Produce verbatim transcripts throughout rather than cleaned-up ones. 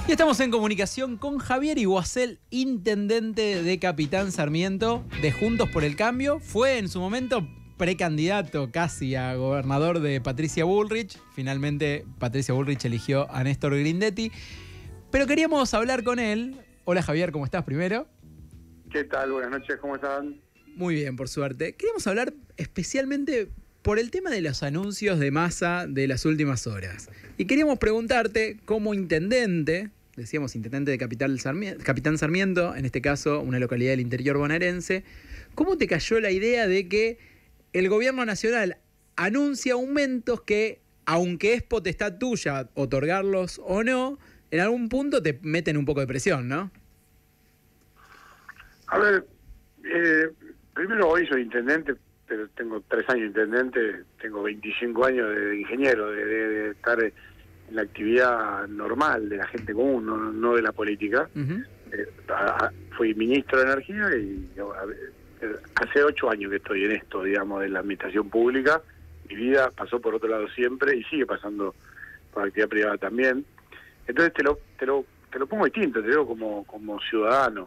Y estamos en comunicación con Javier Iguacel, intendente de Capitán Sarmiento, de Juntos por el Cambio. Fue en su momento precandidato casi a gobernador de Patricia Bullrich. Finalmente Patricia Bullrich eligió a Néstor Grindetti. Pero queríamos hablar con él. Hola Javier, ¿cómo estás primero? ¿Qué tal? Buenas noches, ¿cómo están? Muy bien, por suerte. Queríamos hablar especialmente por el tema de los anuncios de Massa de las últimas horas. Y queríamos preguntarte, como intendente, decíamos intendente de Capital Sarmiento, Capitán Sarmiento, en este caso una localidad del interior bonaerense, ¿cómo te cayó la idea de que el gobierno nacional anuncia aumentos que, aunque es potestad tuya otorgarlos o no, en algún punto te meten un poco de presión, ¿no? A ver, eh, primero hoy soy intendente, pero tengo tres años de intendente, tengo veinticinco años de ingeniero, de, de, de estar en la actividad normal de la gente común, no, no de la política. Uh-huh. eh, a, a, fui ministro de Energía y a, a, hace ocho años que estoy en esto, digamos, de la administración pública. Mi vida pasó por otro lado siempre y sigue pasando por la actividad privada también. Entonces te lo, te lo, te lo pongo distinto, te digo como, como ciudadano.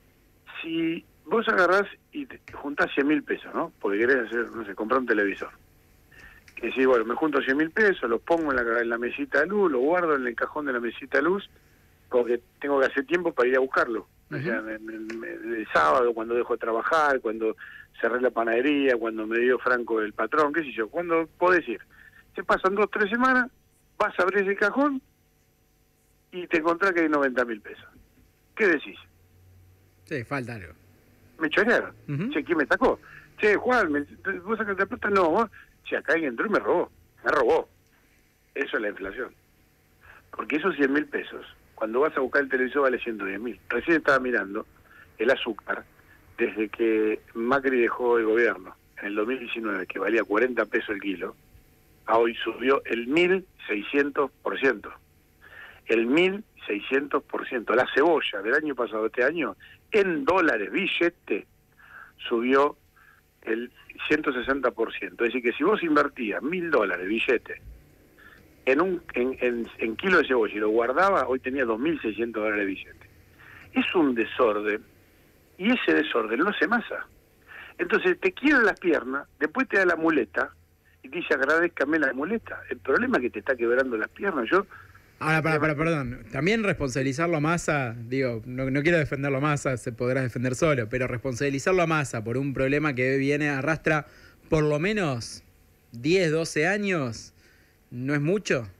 Si vos agarrás y te juntás cien mil pesos, ¿no? Porque querés hacer, no sé, comprar un televisor. Que decís, bueno, me junto cien mil pesos, los pongo en la, en la mesita de luz, los guardo en el cajón de la mesita de luz, porque tengo que hacer tiempo para ir a buscarlo. Uh-huh. O sea, me, me, me, el sábado, cuando dejo de trabajar, cuando cerré la panadería, cuando me dio franco el patrón, qué sé yo, cuando podés ir. Se pasan dos, tres semanas, vas a abrir ese cajón y te encontrás que hay noventa mil pesos. ¿Qué decís? Sí, falta algo. Me chorearon. Uh-huh. Che, ¿quién me sacó? Che, Juan, ¿me, ¿vos sacaste la plata? No, vos. Che, acá alguien entró y me robó. Me robó. Eso es la inflación. Porque esos cien mil pesos, cuando vas a buscar el televisor vale ciento diez mil. Recién estaba mirando el azúcar, desde que Macri dejó el gobierno, en el dos mil diecinueve, que valía cuarenta pesos el kilo, a hoy subió el mil seiscientos por ciento. El mil seiscientos por ciento. La cebolla del año pasado, este año, en dólares, billete, subió el ciento sesenta por ciento. Es decir, que si vos invertías mil dólares, billete, en un en, en, en kilo de cebolla y lo guardabas, hoy tenía dos mil seiscientos dólares de billete. Es un desorden, y ese desorden no se masa. Entonces te quiebra las piernas, después te da la muleta, y te dice, agradézcame la muleta. El problema es que te está quebrando las piernas. Yo Ahora, para, para, perdón. También responsabilizarlo a Massa, digo, no, no quiero defenderlo a Massa, se podrá defender solo, pero responsabilizarlo a Massa por un problema que viene, arrastra por lo menos diez, doce años, ¿no es mucho?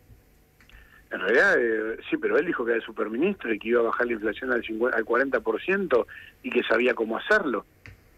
En realidad, eh, sí, pero él dijo que era el superministro y que iba a bajar la inflación al, cincuenta, al cuarenta por ciento y que sabía cómo hacerlo.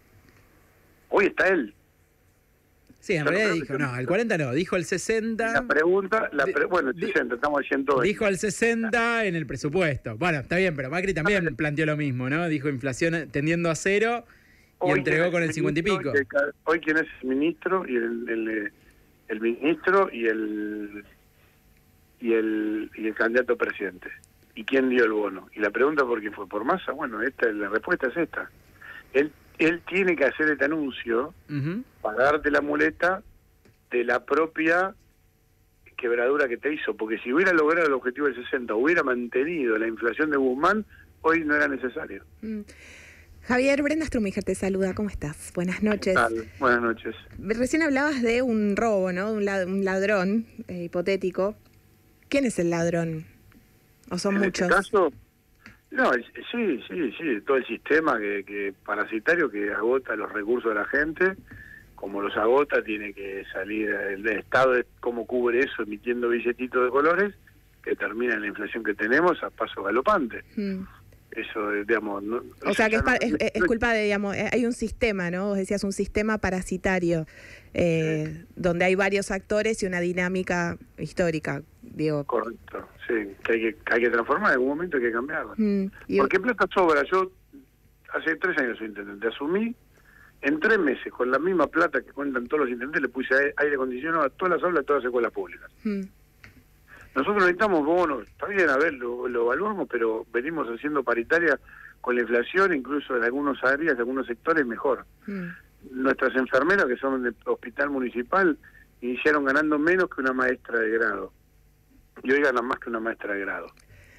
Hoy está él. Sí, en realidad dijo, no, el cuarenta no, dijo el sesenta. La pregunta, la pre, bueno, el sesenta, estamos al ciento veinte. Dijo el sesenta en el presupuesto. Bueno, está bien, pero Macri también ah, planteó lo mismo, ¿no? Dijo inflación tendiendo a cero y entregó con el cincuenta y pico. El, hoy quién es el ministro y el, el, el ministro y el y el y el candidato a presidente. ¿Y quién dio el bono? Y la pregunta por qué fue por Massa, bueno, esta la respuesta es esta. Él él tiene que hacer este anuncio uh-huh. para darte la muleta de la propia quebradura que te hizo, porque si hubiera logrado el objetivo del sesenta, hubiera mantenido la inflación de Guzmán, hoy no era necesario. Mm. Javier, Brenda Strumiger te saluda, ¿cómo estás? Buenas noches. ¿Qué tal? Buenas noches. Recién hablabas de un robo, ¿no? Un, lad- un ladrón eh, hipotético. ¿Quién es el ladrón? ¿O son en muchos? En este caso... No, sí, sí, sí, todo el sistema que, que parasitario que agota los recursos de la gente, como los agota, tiene que salir el Estado de cómo cubre eso, emitiendo billetitos de colores, que termina en la inflación que tenemos a paso galopante. Mm. Eso, digamos... No, o sea, que es, no, es, es culpa de, digamos, hay un sistema, ¿no? Vos decías un sistema parasitario, eh, sí. donde hay varios actores y una dinámica histórica, digo. Correcto, sí, que hay que, hay que transformar, en algún momento hay que cambiarlo. Mm, Porque plata sobra. Yo hace tres años soy intendente, asumí, en tres meses, con la misma plata que cuentan todos los intendentes, le puse aire acondicionado a todas las aulas, a todas las escuelas públicas. Mm. Nosotros necesitamos bonos, está bien, a ver, lo, lo evaluamos, pero venimos haciendo paritaria con la inflación, incluso en algunos áreas, en algunos sectores, mejor. Mm. Nuestras enfermeras, que son del hospital municipal, iniciaron ganando menos que una maestra de grado. Y hoy ganan más que una maestra de grado.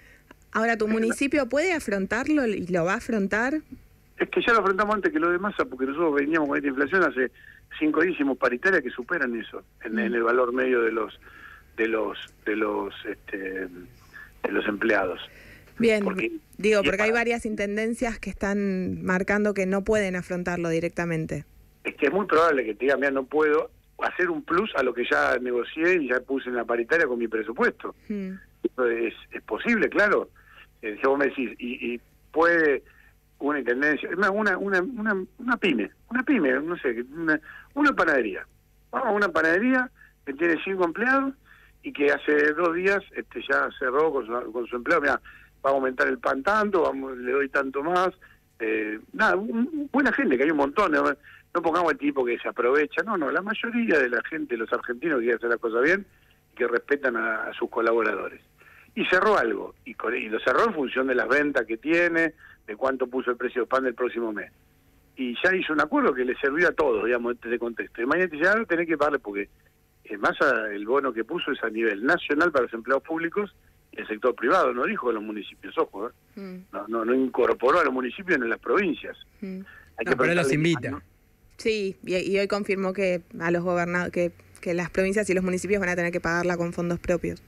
Ahora, ¿tu municipio puede afrontarlo y lo va a afrontar? Es que ya lo afrontamos antes que lo de Massa, porque nosotros veníamos con esta inflación hace cinco días, hicimos paritarias que superan eso, en, mm. en el valor medio de los de los de los este, de los empleados. Bien, porque, digo, porque hay varias intendencias que están marcando que no pueden afrontarlo directamente. Es que es muy probable que te digan, mira, no puedo hacer un plus a lo que ya negocié y ya puse en la paritaria con mi presupuesto. Mm. Eso es, es posible, claro. Eh, si vos me decís, y, y puede una intendencia, una, una, una, una, una pyme, una pyme, no sé, una, una panadería. Vamos a una panadería que tiene cinco empleados y que hace dos días este ya cerró con su, con su empleado, mira, va a aumentar el pan tanto, vamos, le doy tanto más. Eh, nada, un, buena gente, que hay un montón. No, no pongamos el tipo que se aprovecha, no, no, la mayoría de la gente, los argentinos que quieren hacer las cosas bien, que respetan a, a sus colaboradores. Y cerró algo, y, con, y lo cerró en función de las ventas que tiene, de cuánto puso el precio del pan del próximo mes. Y ya hizo un acuerdo que le sirvió a todos, digamos, de contexto. Y mañana te dice, ah, tenés que pagarle porque eh, más a, el bono que puso es a nivel nacional para los empleados públicos y el sector privado, no dijo a los municipios, ojo, ¿eh? mm. no, no no incorporó a los municipios ni a las provincias. Mm. Hay no, que pero los invita. ¿No? Sí, y, y hoy confirmó que a los gobernados que, que las provincias y los municipios van a tener que pagarla con fondos propios.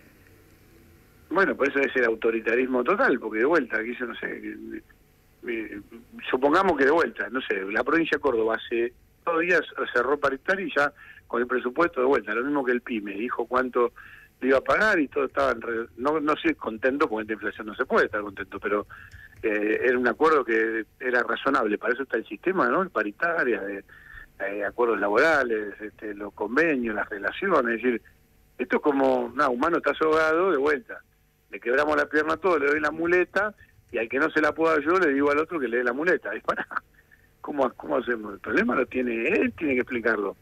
Bueno, por eso es el autoritarismo total, porque de vuelta, aquí yo no sé, eh, eh, supongamos que de vuelta, no sé, la provincia de Córdoba hace dos días cerró paritaria y ya con el presupuesto de vuelta, lo mismo que el PYME, dijo cuánto le iba a pagar y todo estaban, re, no no sé, contento, porque esta inflación no se puede estar contento, pero eh, era un acuerdo que era razonable, para eso está el sistema, ¿no? El paritaria, de, eh, acuerdos laborales, este, los convenios, las relaciones, es decir, esto es como, nada, humano está ahogado, de vuelta. Le quebramos la pierna a todo, le doy la muleta, y al que no se la pueda yo, le digo al otro que le dé la muleta. Y para, ¿cómo, ¿Cómo hacemos? El problema lo tiene él, tiene que explicarlo.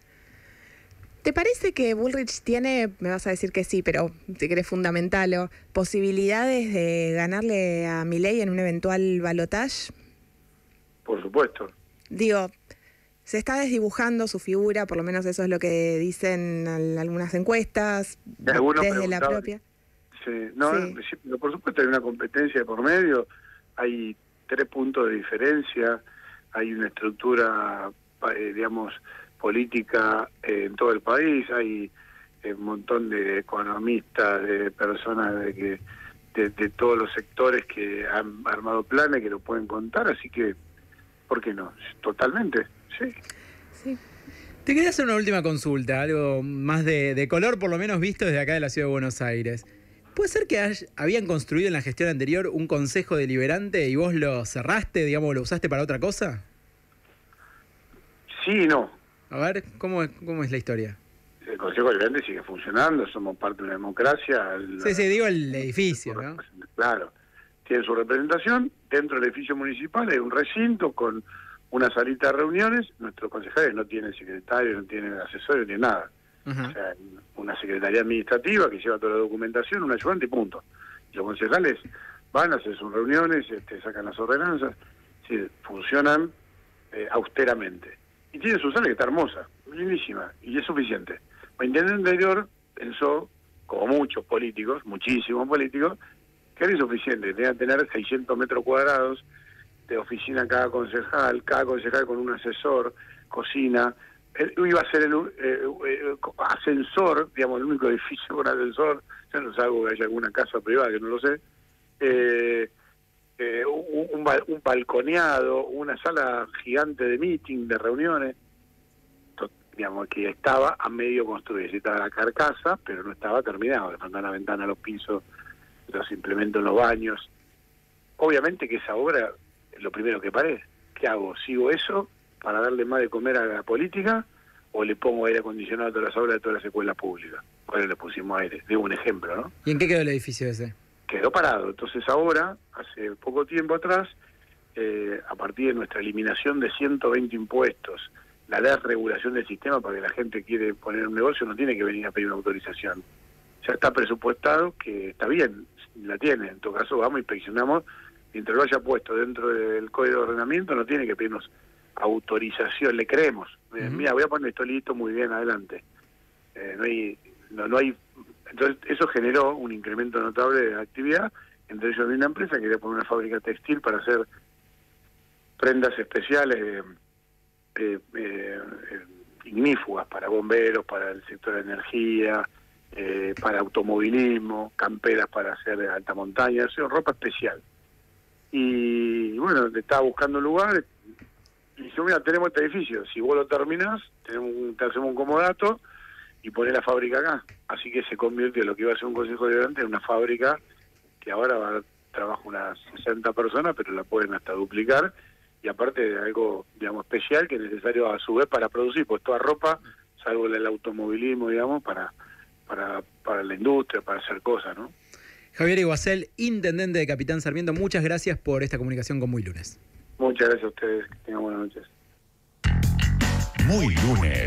¿Te parece que Bullrich tiene, me vas a decir que sí, pero si querés fundamentalo, posibilidades de ganarle a Milei en un eventual balotaje? Por supuesto. Digo, se está desdibujando su figura, por lo menos eso es lo que dicen algunas encuestas, desde la propia... Sí, no, sí. Por supuesto hay una competencia por medio, hay tres puntos de diferencia, hay una estructura, eh, digamos, política eh, en todo el país, hay eh, un montón de economistas, de personas de que de, de todos los sectores que han armado planes que lo pueden contar, así que, ¿por qué no? Totalmente, sí. Sí. Te quería hacer una última consulta, algo más de, de color, por lo menos visto desde acá de la Ciudad de Buenos Aires. ¿Puede ser que hay, habían construido en la gestión anterior un consejo deliberante y vos lo cerraste, digamos, lo usaste para otra cosa? Sí y no. A ver, ¿cómo es, cómo es la historia? El Consejo Deliberante sigue funcionando, somos parte de una democracia. Sí, sí, digo el edificio, ¿no? Claro, tiene su representación, dentro del edificio municipal hay un recinto con una salita de reuniones, nuestros concejales no tienen secretario, no tienen asesor, no tienen nada. Uh-huh. O sea, una secretaría administrativa que lleva toda la documentación, un ayudante y punto. Y los concejales van a hacer sus reuniones, este, sacan las ordenanzas, sí, funcionan eh, austeramente. Y tiene su sala que está hermosa, lindísima, y es suficiente. El intendente anterior pensó, como muchos políticos, muchísimos políticos, que era insuficiente, tenía que tener seiscientos metros cuadrados de oficina cada concejal, cada concejal con un asesor, cocina. Él iba a ser el eh, eh, ascensor, digamos, el único edificio con ascensor, ya no salvo que haya alguna casa privada, que no lo sé, eh, eh, un, un, un balconeado, una sala gigante de meeting, de reuniones, to, digamos, que estaba a medio construir, estaba la carcasa, pero no estaba terminado, le faltaban la ventana, los pisos, los implementos en los baños. Obviamente que esa obra, lo primero que paré, ¿qué hago? ¿Sigo eso para darle más de comer a la política o le pongo aire acondicionado a todas las obras de todas las escuelas públicas? Bueno, le pusimos aire, digo un ejemplo, ¿no? ¿Y en qué quedó el edificio ese? Quedó parado. Entonces ahora, hace poco tiempo atrás, eh, a partir de nuestra eliminación de ciento veinte impuestos, la desregulación del sistema para que la gente quiere poner un negocio no tiene que venir a pedir una autorización. Ya está presupuestado, que está bien, la tiene. En todo caso vamos, inspeccionamos, mientras lo haya puesto dentro del Código de Ordenamiento no tiene que pedirnos autorización, le creemos. Uh-huh. Mira, voy a poner esto listo, muy bien, adelante. Eh, no hay, no, no hay, entonces eso generó un incremento notable de actividad entre ellos de una empresa que quería poner una fábrica textil para hacer prendas especiales eh, eh, eh, ignífugas para bomberos, para el sector de energía, eh, para automovilismo, camperas para hacer alta montaña, eso, ropa especial. Y bueno, estaba buscando un lugar y dije, mira, tenemos este edificio, si vos lo terminás, tenemos un, te hacemos un comodato y ponés la fábrica acá. Así que se convirtió en lo que iba a ser un consejo deliberante en una fábrica que ahora va a trabajar unas sesenta personas, pero la pueden hasta duplicar, y aparte de algo, digamos, especial que es necesario a su vez para producir, pues toda ropa, salvo el automovilismo, digamos, para para para la industria, para hacer cosas, ¿no? Javier Iguacel, intendente de Capitán Sarmiento, muchas gracias por esta comunicación con Muy Lunes. Muchas gracias a ustedes, que tengan buenas noches. Muy Lunes.